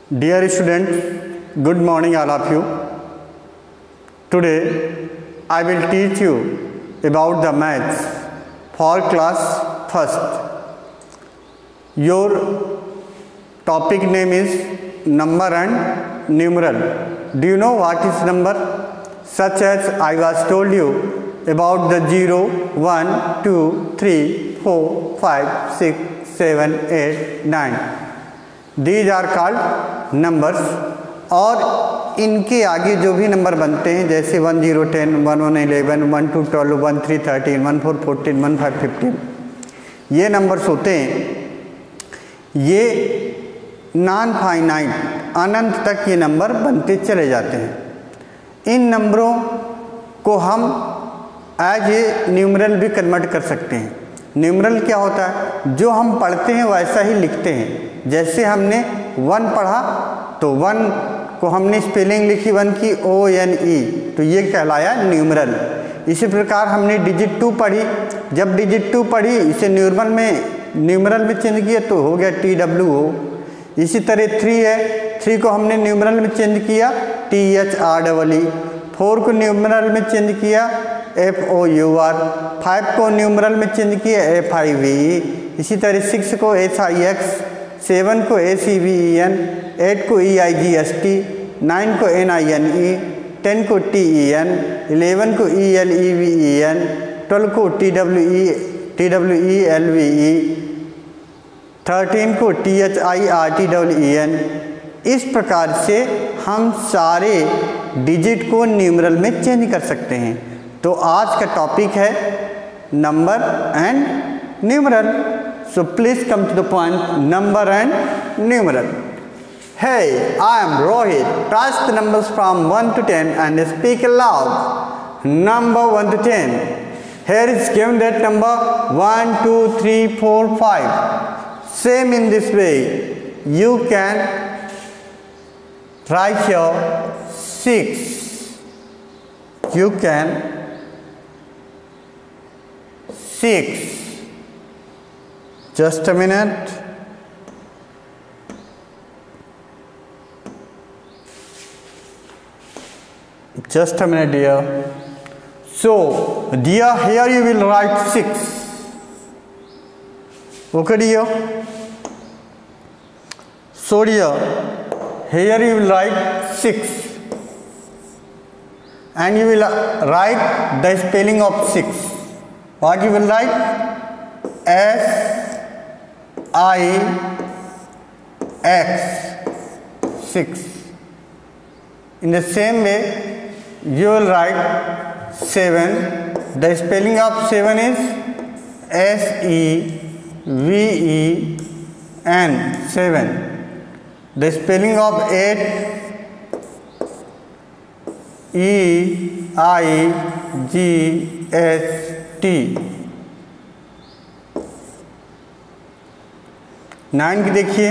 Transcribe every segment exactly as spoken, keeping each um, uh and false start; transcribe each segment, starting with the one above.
Dear students, good morning all of you. Today I will teach you about the maths for class first. Your topic name is number and numeral. Do you know what is number? Such as I was told you about the zero, one, two, three, four, five, six, seven, eight, nine. These are called numbers और इनके आगे जो भी number बनते हैं जैसे one zero ten one one eleven one two twelve one three thirteen one four fourteen one five fifteen ये numbers होते हैं। ये नॉन फाइनाइट अनंत तक ये नंबर बनते चले जाते हैं। इन नंबरों को हम एज ए न्यूमरल भी कन्वर्ट कर सकते हैं। न्यूमरल क्या होता है? जो हम पढ़ते हैं वैसा ही लिखते हैं। जैसे हमने वन पढ़ा तो वन को हमने स्पेलिंग लिखी वन की ओ एन ई, तो ये कहलाया न्यूमरल। इसी प्रकार हमने डिजिट टू पढ़ी, जब डिजिट टू पढ़ी इसे न्यूमरल में न्यूमरल में चेंज किया तो हो गया टी डब्ल्यू ओ। इसी तरह थ्री है, थ्री को हमने न्यूमरल में चेंज किया T H R double E. Four को न्यूमरल में चेंज किया F O U R. Five को न्यूमरल में चेंज किया एफ आई वी ई। इसी तरह सिक्स को एस आई एक्स, सेवन को A C V E N, eight को E I G S T, nine को N I N E, ten को टी ई एन, इलेवन को E L E V E N, twelve को T W E T W E L V E, thirteen को T H I R T W E N. इस प्रकार से हम सारे digit को न्यूमरल में चेंज कर सकते हैं। तो आज का टॉपिक है number and numeral. So please come to the point, number and numeral. Hey, I am Rohit. Touch the numbers from one to ten and speak aloud. Number one to ten. Here is given that number one, two, three, four, five. Same in this way. You can write here six. You can six. Just a minute. Just a minute, dear. So, dear, here you will write six. Okay, dear. So, dear, here you will write six, and you will write the spelling of six. What you will write? S I X six. In the same way, you will write seven. The spelling of seven is S E V E N, seven. The spelling of eight, E I G H T. Nine की देखिए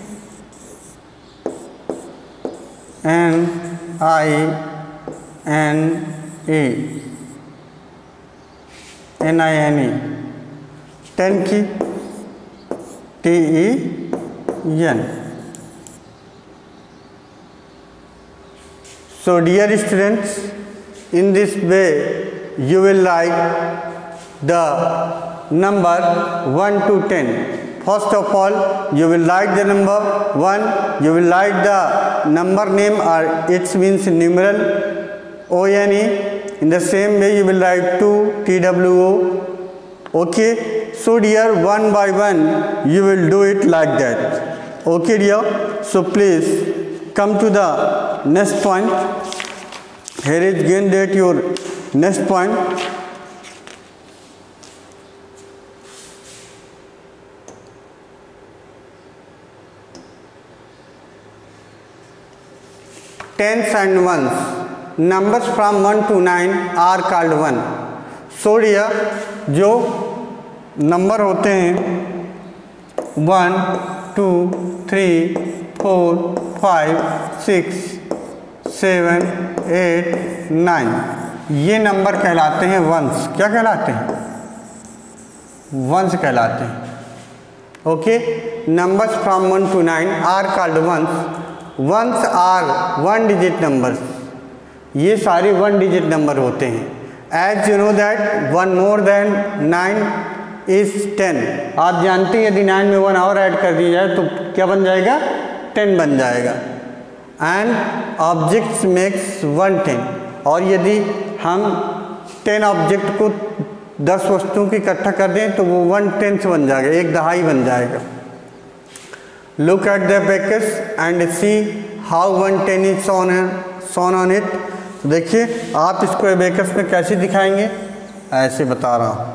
N I N A N I N E. Ten की T E N. So dear students, in this way you will write the number one to ten. First of all, you will write the number one, you will write the number name or it means numeral O N E. In the same way you will write two, T W O. Okay, so dear, one by one you will do it like that. Okay dear, so please come to the next point. Here is again that your next point. Tens and ones. Numbers from one to nine are called one. So dear, जो number होते हैं one, two, three, four, five, six, seven, eight, nine, ये number कहलाते हैं once. क्या कहलाते हैं? Once कहलाते हैं। Okay, numbers from one to nine are called ones. Ones are one digit numbers, ये सारे वन डिजिट नंबर होते हैं। As you know that one more than nine is ten, आप जानते हैं यदि नाइन में वन और ऐड कर दिया जाए तो क्या बन जाएगा, टेन बन जाएगा। And objects makes one ten, और यदि हम टेन ऑब्जेक्ट को दस वस्तुओं की इकट्ठा कर दें तो वो वन टेंथ बन जाएगा, एक दहाई बन जाएगा। Look at the abacus and see how one ten is shown on it. देखिए आप इसको एबेकस में कैसे दिखाएंगे, ऐसे बता रहा हूँ।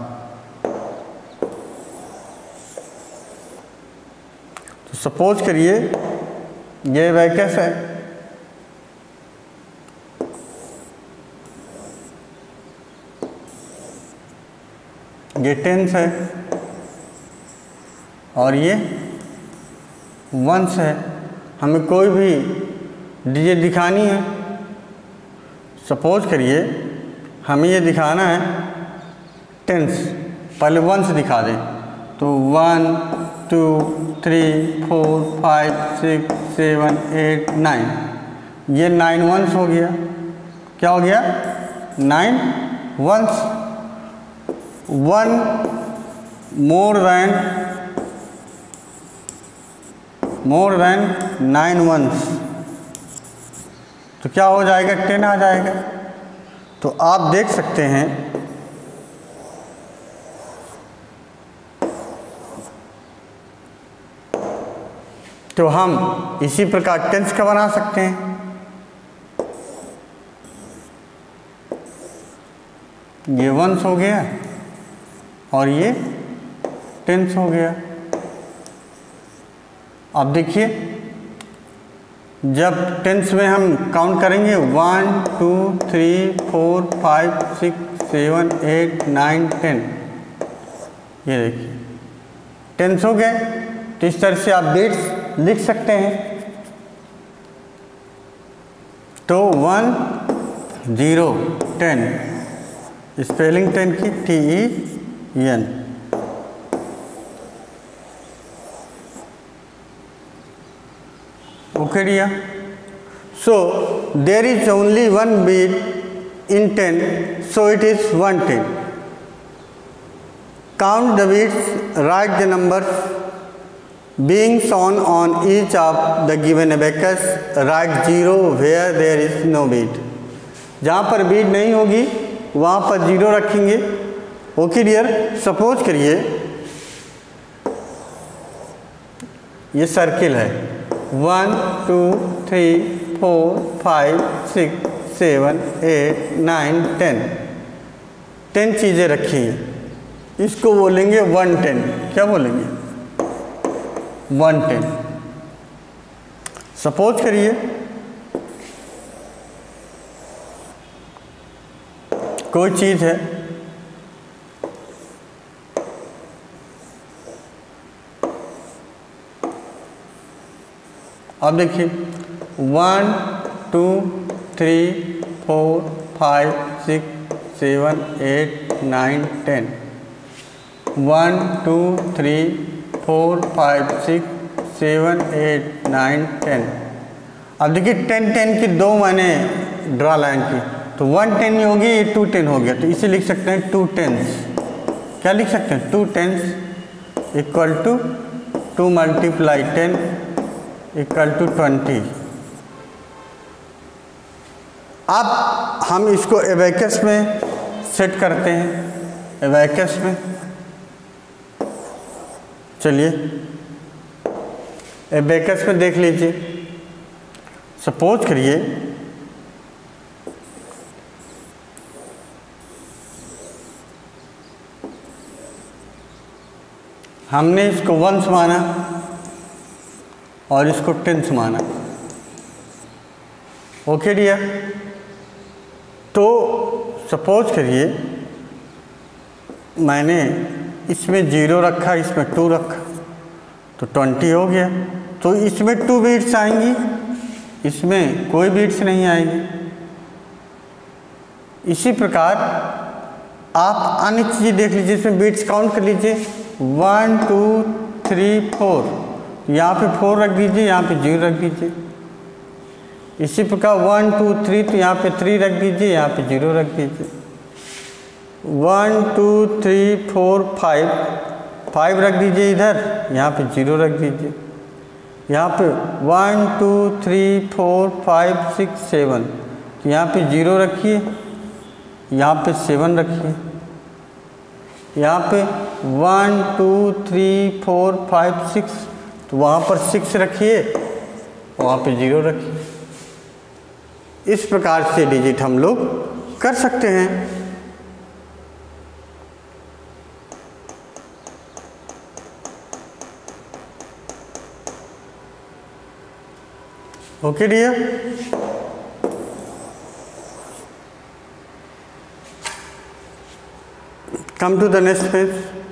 तो सपोज करिए ये एबेकस है, ये टेंस है और ये वंस है। हमें कोई भी डिजिट दिखानी है, सपोज करिए हमें ये दिखाना है टेंस, पहले वंस दिखा दें तो one two three four five six seven eight nine, ये नाइन वंस हो गया। क्या हो गया, nine ones. One more than more than nine ones, तो क्या हो जाएगा, टेन आ जाएगा। तो आप देख सकते हैं तो हम इसी प्रकार टेंस का बना सकते हैं। ये वंस हो गया और ये टेंस हो गया। अब देखिए जब टेंस में हम काउंट करेंगे one two three four five six seven eight nine ten, ये देखिए टेंस हो गए। तो इस तरह से आप डेट्स लिख सकते हैं। तो one zero ten, spelling ten की T E N. Okay dear, so there is only one bead in ten, so it is one ten. Count the beads, write the numbers being shown on each of the given abacus, write zero where there is no beat। जहाँ पर beat नहीं होगी वहाँ पर zero रखेंगे। Okay dear, suppose करिए ये circle है, one two three four five six seven eight nine ten, ten चीज़ें रखी हैं, इसको बोलेंगे वन टेन। क्या बोलेंगे, वन टेन। सपोज करिए कोई चीज़ है, अब देखिए one two three four five six seven eight nine ten, one two three four five six seven eight nine ten. अब देखिए टेन टेन की दो मैंने ड्रा लाइन की, तो वन टेन ही होगी, ये टू टेन हो गया, तो इसे लिख सकते हैं टू टेंस। क्या लिख सकते हैं, two tens equal to two multiply ten equal to twenty. अब हम इसको एबेकस में सेट करते हैं। एबेकस में चलिए एबेकस में देख लीजिए। सपोज करिए हमने इसको वंस माना और इसको टेंस माना। ओके डियर, तो सपोज करिए मैंने इसमें जीरो रखा, इसमें टू रखा, तो ट्वेंटी हो गया। तो इसमें टू बीट्स आएंगी, इसमें कोई बीट्स नहीं आएगी। इसी प्रकार आप अन्य चीज़ें देख लीजिए, इसमें बीट्स काउंट कर लीजिए, वन टू थ्री फोर, यहाँ पे फोर रख दीजिए, यहाँ पे जीरो रख दीजिए, इसी प्रकार वन टू थ्री, तो यहाँ पे थ्री रख दीजिए, यहाँ पे जीरो रख दीजिए। One two three four five, five रख दीजिए इधर, यहाँ पे जीरो रख दीजिए। यहाँ पे one two three four five six seven, तो यहाँ पे जीरो रखिए, यहाँ पे सेवन रखिए। यहाँ पे one two three four five six, तो वहाँ पर सिक्स रखिए, वहाँ पे जीरो रखिए। इस प्रकार से डिजिट हम लोग कर सकते हैं। Okay dear, come to the next page.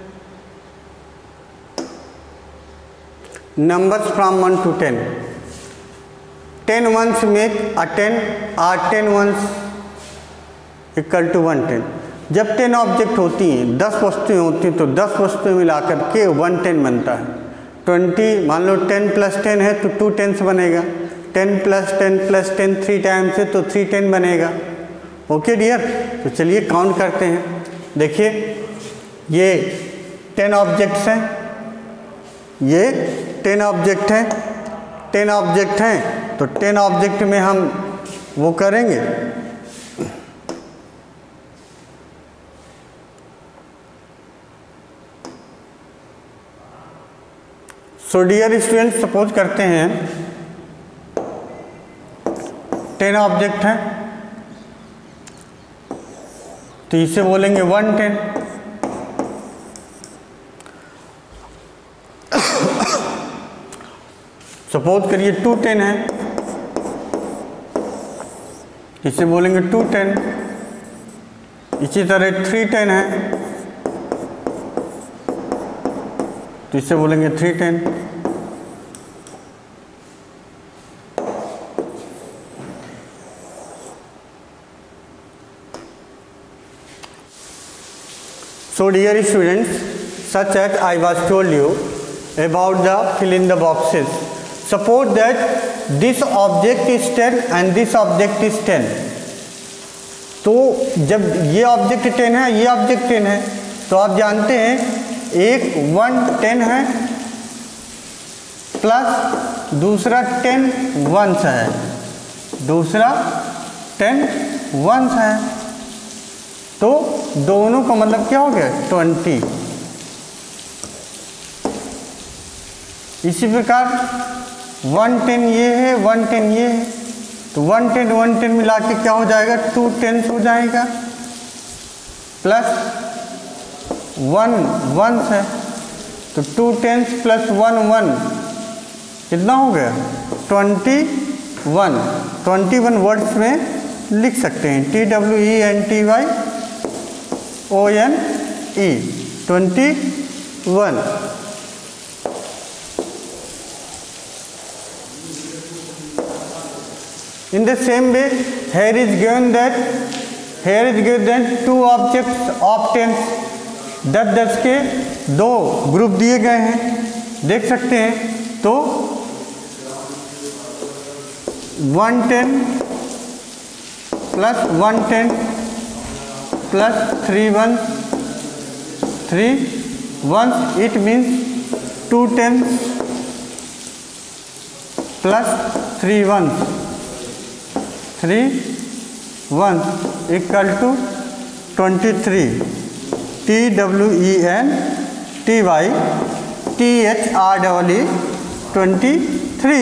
Numbers from one to ten. ten ones make a ten or ten ones equal to one ten. जब टेन ऑब्जेक्ट होती हैं, दस वस्तुएं होती हैं, तो दस वस्तुएं मिलाकर के वन टेन बनता है। ट्वेंटी, मान लो टेन प्लस टेन है तो टू टेंस बनेगा। Ten plus ten plus ten three times है तो थ्री टेन बनेगा। ओके डियर, तो चलिए काउंट करते हैं। देखिए ये टेन ऑब्जेक्ट्स हैं, ये टेन ऑब्जेक्ट हैं, टेन ऑब्जेक्ट हैं, तो टेन ऑब्जेक्ट में हम वो करेंगे। सो डियर स्टूडेंट, सपोज करते हैं टेन ऑब्जेक्ट हैं, तो इसे बोलेंगे वन टेन। सपोज करिए टू टेन है, इसे बोलेंगे टू टेन। इसी तरह थ्री टेन है, तो इसे बोलेंगे three ten. So dear students, such as I was told you about the fill in the boxes. Suppose that this object is ten and this object is ten. तो जब ये object ten है, ये object ten है, तो आप जानते हैं एक वन टेन है प्लस दूसरा टेन वंस है, दूसरा टेन वंस है, तो दोनों का मतलब क्या हो गया? ट्वेंटी। इसी प्रकार वन टेन ये है, वन टेन ये है, तो वन टेन वन टेन मिला के क्या हो जाएगा? टू टेंस हो जाएगा, प्लस वन वंस है, तो two tens plus one one कितना हो गया? Twenty one. Twenty one words में लिख सकते हैं, T W E N T Y O N E, twenty one. In the same way, here is given that here is given that two objects of tens, दस दस के दो group दिए गए हैं, देख सकते हैं। तो one ten plus one ten plus three one three one, it means two ten plus three one three one equal to twenty three. T W E N T Y T H R double E twenty three.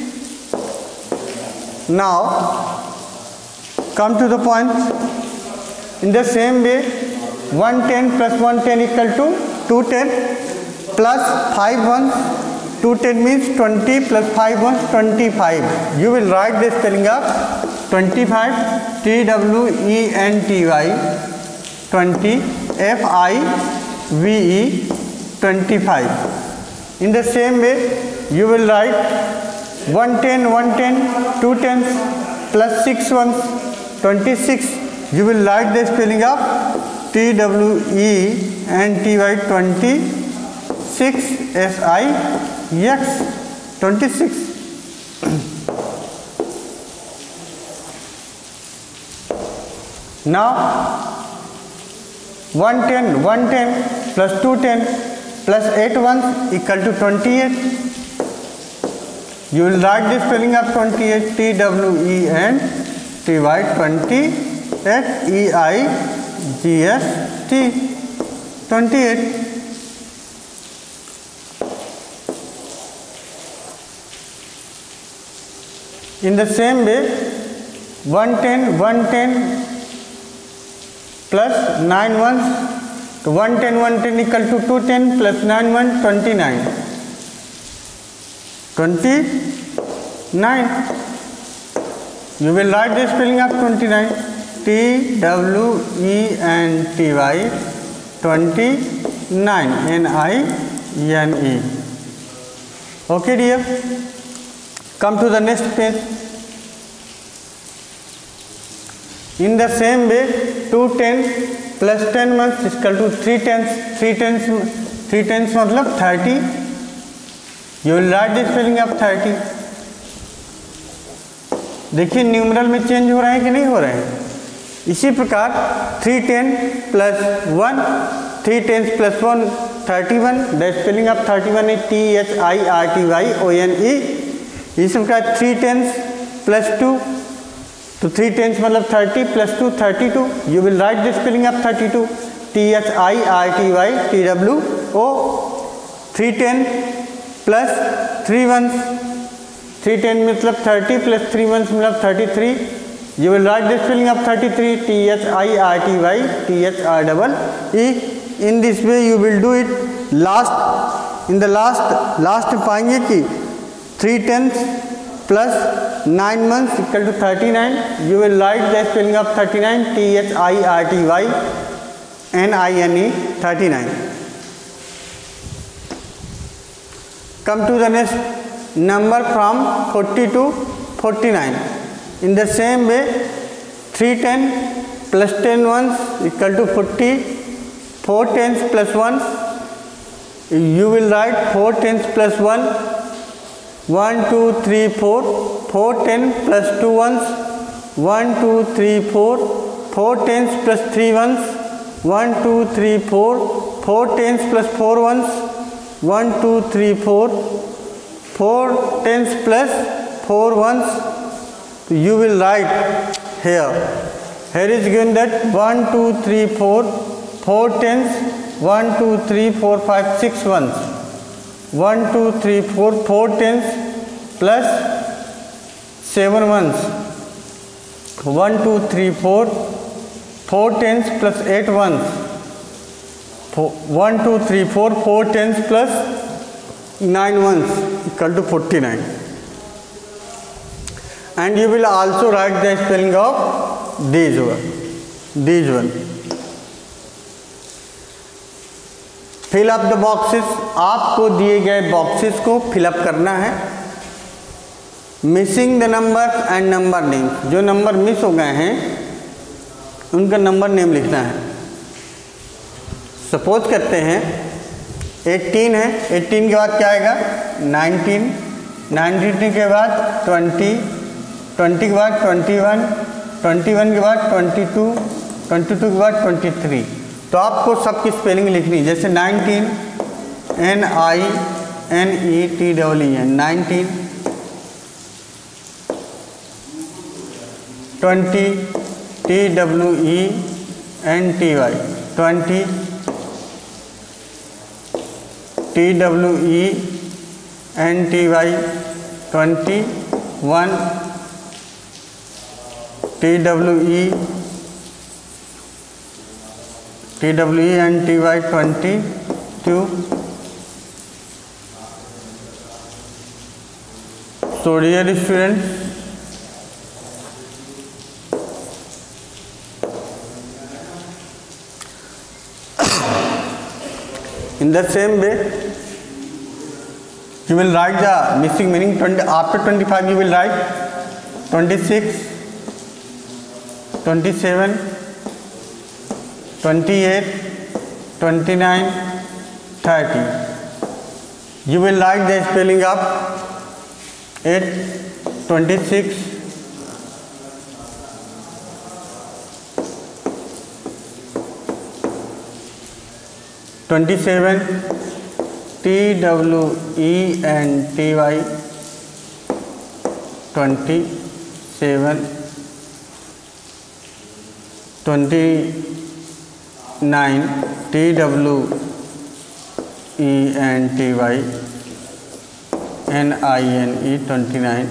Now come to the point. In the same way one ten plus one ten equal to two ten plus five one, two ten means twenty plus five one twenty five. You will write the spelling of twenty five, T W E N T Y twenty, F I V E twenty five. In the same way you will write one ten one ten two ten plus six one twenty six. You will write the spelling of T W E N T Y twenty six, S I X twenty six. Now one ten, one ten plus two ten plus eight ones equal to twenty-eight. You will write the spelling of twenty-eight, T W E N T Y, twenty-eight, E I G S T, twenty-eight. In the same way, one ten, one ten plus nine ones, so one ten, one ten equal to two ten plus nine one, twenty-nine. twenty-nine. You will write the spelling of twenty-nine, T W E N T Y, twenty-nine, N I N E. Okay dear, come to the next page. In the same way, two ten plus ten months is equal to three tenths, three tenths, three tenths मतलब thirty. You will write the spelling of thirty. देखिए numeral में change हो रहा है कि नहीं हो रहा है. इसी प्रकार three ten plus one, three tens plus one, thirty one. The spelling of thirty one is T H I R T Y O N E. इसी प्रकार थ्री टेंस प्लस टू, तो थ्री टेंस मतलब thirty plus two, thirty two. You will write the spelling of thirty two, T H I R T Y T W O. Three ten plus three one, three ten मतलब thirty plus three one मतलब thirty three. You will write the spelling of thirty three, T H I R T Y T H R E E. In this way you will do it. Last in the last last पाएंगे कि three tens plus nine months equal to thirty nine. You will write the spelling of thirty nine, T H I R T Y N I N E, thirty nine. Come to the next number from forty to forty-nine. In the same way, three ten plus ten ones equal to forty. four tens plus one. You will write four tens plus one. one, two, three, four. four ten plus two ones. one, two, three, four. four tens plus three ones. one, two, three, four. four tens plus four ones. one, two, three, four. four tens plus four ones. You will write here. Here is given that one, two, three, four. four tens, one, two, three, four, five, six ones. one, two, three, four. four tens plus seven ones. one, two, three, four. four tens plus eight ones. one, two, three, four. four tens plus nine ones equal to forty-nine. And you will also write the spelling of these one. These one. Fill up the boxes. आपको दिए गए boxes को fill up करना है. Missing the number and number name. जो number miss हो गए हैं उनका नंबर नेम लिखना है. सपोज करते हैं एटीन है, एटीन के बाद क्या आएगा नाइनटीन, नाइनटीन के बाद ट्वेंटी, ट्वेंटी के बाद ट्वेंटी वन, ट्वेंटी वन के बाद ट्वेंटी टू, ट्वेंटी टू के बाद ट्वेंटी थ्री. तो आपको सबकी स्पेलिंग लिखनी, जैसे nineteen N I N E T double E N, nineteen. Twenty T W E N T Y, twenty. T W E N T Y, twenty one. T W E T W E N T Y, twenty two. So dear students, in the same way you will write the missing meaning. twenty, after twenty-five you will write twenty-six, twenty-seven, twenty-eight, twenty-nine, thirty. You will write the spelling of eight, twenty-six, twenty seven T W E N T Y twenty seven twenty nine T W E N T Y N I N E twenty nine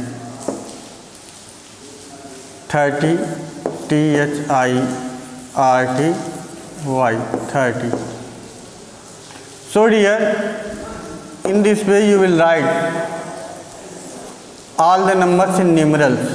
thirty T H I R T Y thirty. So dear, in this way you will write all the numbers in numerals.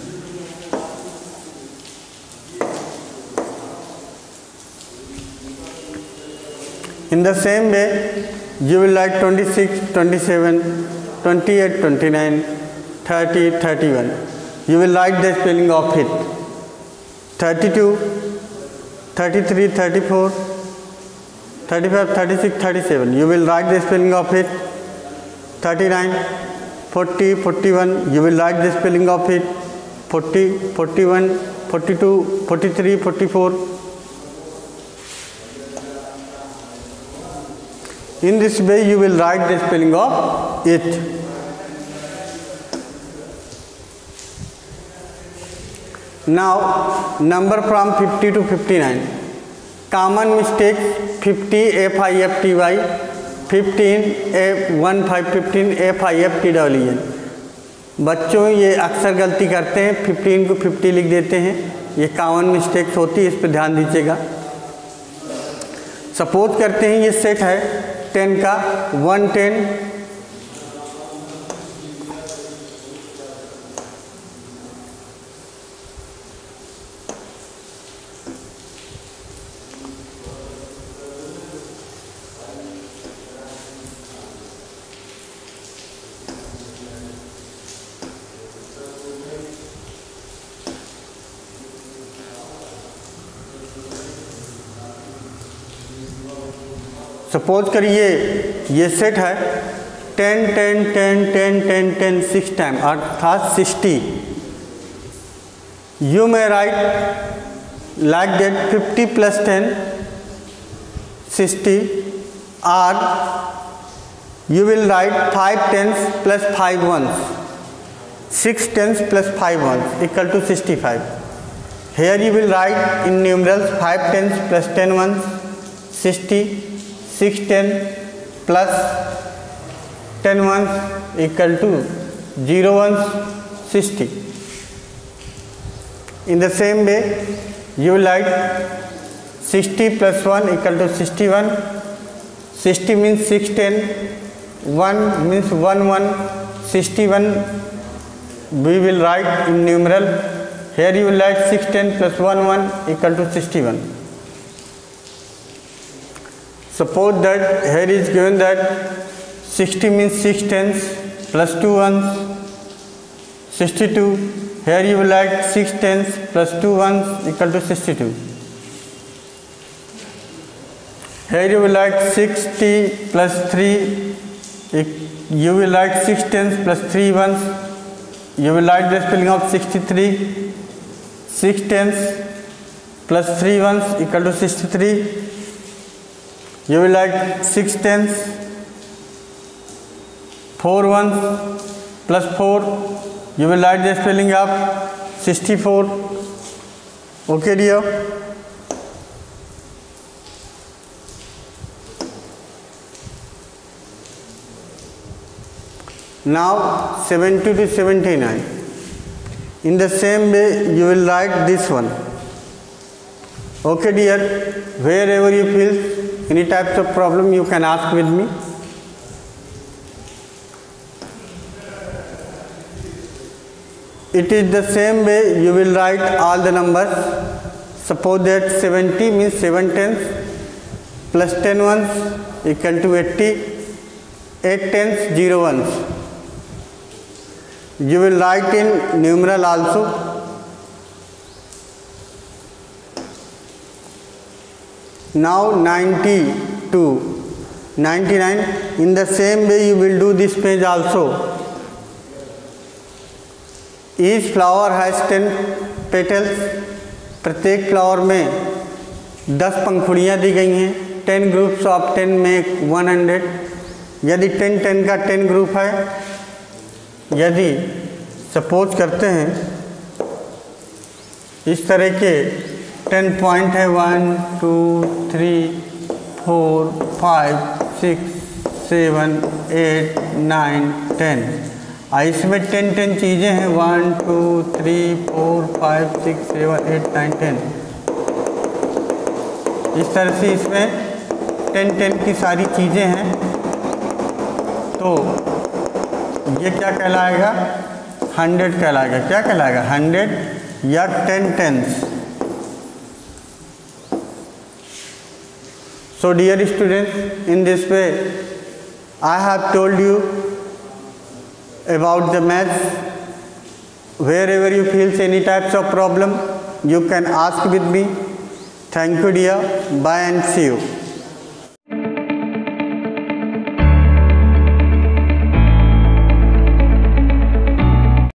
In the same way you will write twenty-six, twenty-seven, twenty-eight, twenty-nine, thirty, thirty-one. You will write the spelling of it. thirty-two, thirty-three, thirty-four, thirty-five, thirty-six, thirty-seven. You will write the spelling of it. thirty-nine, forty, forty-one. You will write the spelling of it. forty, forty-one, forty-two, forty-three, forty-four. In this way you will write the spelling of it. Now number from fifty to fifty-nine. Common mistake fifty F I F T Y, fifteen F one five fifteen F I F T W N. बच्चों ये अक्सर गलती करते हैं, fifteen को fifty लिख देते हैं. ये कॉमन मिस्टेक्स होती है, इस पर ध्यान दीजिएगा. सपोज करते हैं ये सेट है टेन का, वन टेन सपोज करिए ये सेट है ten ten ten ten ten ten six time अर्थात सिक्सटी. You may write like that fifty plus ten sixty, or you will write five tens plus five ones, six tens plus five ones equal to sixty five. Here you will write in numerals five tens plus ten ones sixty, six ten plus ten ones equal to zero ones sixty. In the same way you like sixty plus one equal to sixty one. Sixty means six ten, one means one one, sixty one we will write in numeral. Here you will write six ten plus one one equal to sixty one. Suppose that here is given that sixty means six tens plus two ones, sixty-two. Here you will add six tens plus two ones equal to sixty-two. Here you will add sixty plus three. You will add six tens plus three ones. You will add the spelling of sixty-three. Six tens plus three ones equal to sixty-three. You will add six tens, four ones plus four. You will add the spelling of sixty-four. Okay dear. Now seventy to seventy-nine. In the same way you will write this one. Okay dear, wherever you feel any types of problem you can ask with me. It is the same way you will write all the numbers. Suppose that seventy means seven tens plus ten ones equal to eighty, eight tens, zero ones. You will write in numeral also. Now ninety-two, ninety-nine. In the same way you will do this page also. Each flower has ten petals. प्रत्येक flower में दस पंखुड़ियाँ दी गई हैं. Ten groups of ten make one hundred. यदि ten ten का ten group है, यदि सपोज करते हैं इस तरह के टेन पॉइंट है, one two three four five six seven eight nine ten, इसमें टेन टेन चीज़ें हैं, one two three four five six seven eight nine ten. इस तरह से इसमें टेन टेन की सारी चीज़ें हैं। तो ये क्या कहलाएगा? हंड्रेड कहलाएगा। क्या कहलाएगा? हंड्रेड या ten tens. So dear students, in this way I have told you about the maths. Wherever you feel any types of problem, you can ask with me. Thank you dear. Bye and see you.